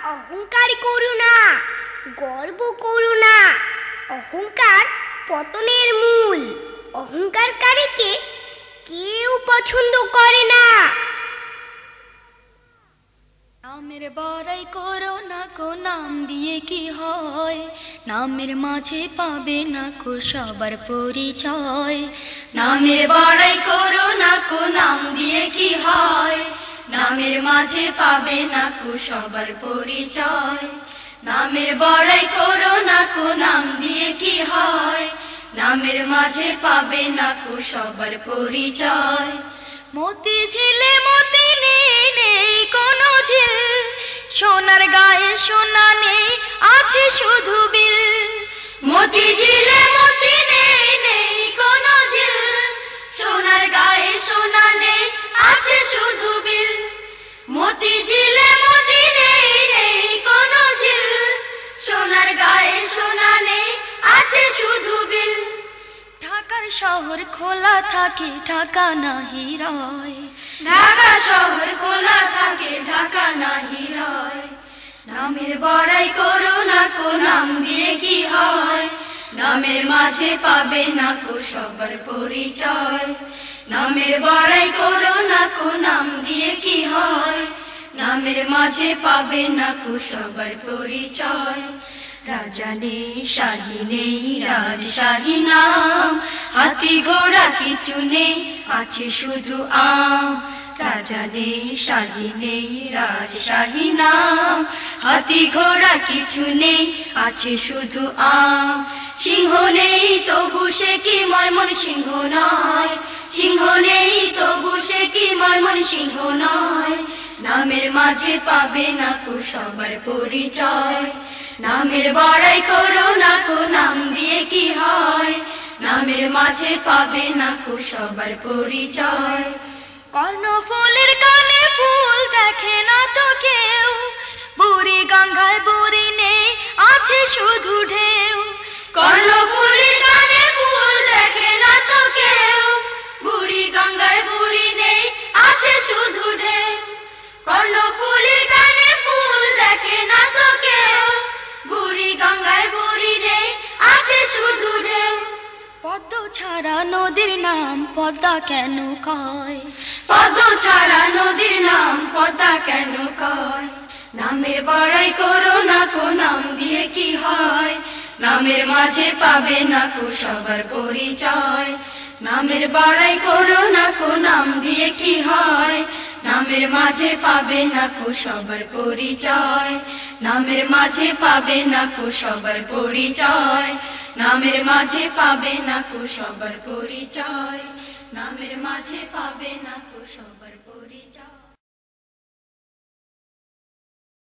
অহংকার করো না, গর্ব করো না। অহংকার পতনের মূল। অহংকারকারীকে কেউ পছন্দ করে না। নামের বড়াই করো না কো, নাম দিয়ে কি হয়? নামের মাঝে পাবে না কো সবার পরিচয়। নামের বড়াই করো না কো, নাম দিয়ে কি হয়? নামের মাঝে পাবে না কো সবার পরিচয়। নামের বড়াই করো না কো, নাম দিয়ে কি হয়? নামের মাঝে পাবে না কো সবার পরিচয়। মতি ঝিলে মতি নেই, নেই কোনো ঝিল। সোনার গায়ে সোনা নেই, আছে শুধু বিল। মতি ঝিলে মতি নেই, নেই কোনো ঝিল। সোনার গায়ে সোনা নেই, আছে শুধু বিল। মতি ঝিলে মতি নেই, নেই কোনো ঝিল। সোনার গায়ে সোনা নেই, আছে শুধু বিল। ঢাকার শহর খোলা থাকে, ঢাকা নাহি রয়। ঢাকা শহর খোলা থাকে, ঢাকা নাহি রয়। নামের বড়াই করো না কো, নাম দিয়ে কি হয়? নামের মাঝে পাবে না কো সবার পরিচয়। নামের বড়াই করো না কো, নাম দিয়ে কি হয়? নামের মাঝে পাবে না কো সবার পরিচয়। রাজা নেই, শাহী নেই, রাজশাহী নাম। হাতি ঘোড়া কিছু নেই, আছে শুধু আম। রাজা নেই, শাহী নেই, রাজশাহী নাম। হাতি ঘোড়া কিছু নেই, আছে শুধু আম। সিংহ নেই তবু সে কি ময়মন সিংহ নয়। সিংহ নেই তবু সে কি ময়মন সিংহ নয়। নামের মাঝে পাবে না কো সবার পরিচয়। নামের বড়াই করো না কো, নাম দিয়ে কি হয়? নামের মাঝে পাবে না কো সবার পরিচয়। কর্ণফুলের কানে ফুল দেখে না তো কেউ। বুড়ি গঙ্গায় বুড়ি নেই, আছে শুধু ঢেউ। কর্ণফুলের কানে ফুল দেখে না তো কেউ। বুড়ি গঙ্গায় বুড়ি নেই, আছে শুধু ঢেউ। কর্ণফুলের কানে ফুল দেখে না তো কেউ। বুড়ি গঙ্গায় বুড়ি নেই, আছে শুধু ঢেউ। পদ্ম ছাড়া নদীর নাম পদ্মা কেন কয়? পদ্ম ছাড়া নদীর নাম পদ্মা কেন কয়? নামের বড়াই করো না কো, নাম দিয়ে কি হয়? নামের মাঝে পাবে না কো সবার পরিচয়। নামের বড়াই করো না কো, নাম দিয়ে কি হয়? নামের মাঝে পাবে না কো সবার পরিচয়। নামের মাঝে পাবে না কো সবার পরিচয়। নামের মাঝে পাবে না কো সবার পরিচয়। নামের মাঝে পাবে না কো সবার পরিচয়।